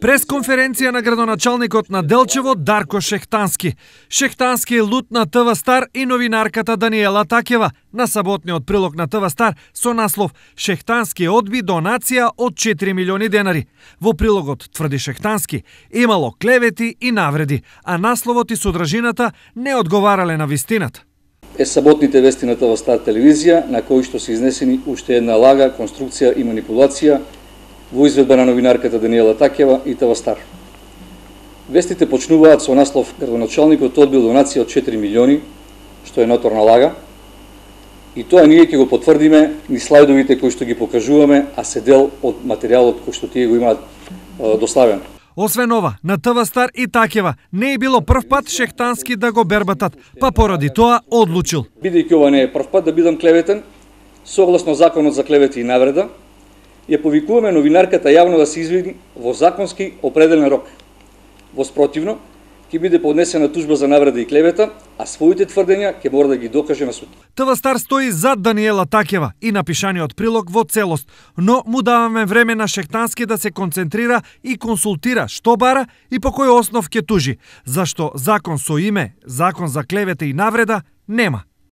Пресконференција на градоначалникот на Делчево Дарко Шехтански. Шехтански е лут на ТВ Стар и новинарката Даниела Такева на саботниот прилог на ТВ Стар со наслов "Шехтански одби донација од 4 милиони денари". Во прилогот, тврди Шехтански, имало клевети и навреди, а насловот и содржината не одговарале на вистината. Саботните вести на ТВ Стар телевизија, на кои што се изнесени уште една лага, конструкција и манипулација во изведба на новинарката Даниела Такева и ТВ Стар. Вестите почнуваат со наслов "Градоначалникот одбил донација од 4 милиони", што е ноторна лага, и тоа ние ќе го потврдиме ни слайдовите кои што ги покажуваме, а се дел од материјалот кој што тие го имаат доставен. Освен ова, на ТВ Стар и Такева не е било прв пат Шехтански да го бербатат, па поради тоа одлучил. Бидејќи ова не е прв пат да бидам клеветен, согласно законот за клевети и навреда, ја повикуваме новинарката јавно да се извини во законски определен рок. Во спротивно, ќе биде поднесена тужба за навреда и клевета, а своите тврдења ќе мора да ги докаже на суд. ТВ Стар стои зад Даниела Такева и напишаниот прилог во целост, но му даваме време на Шехтански да се концентрира и консултира што бара и по кој основ ќе тужи, зашто закон со име, закон за клевета и навреда, нема.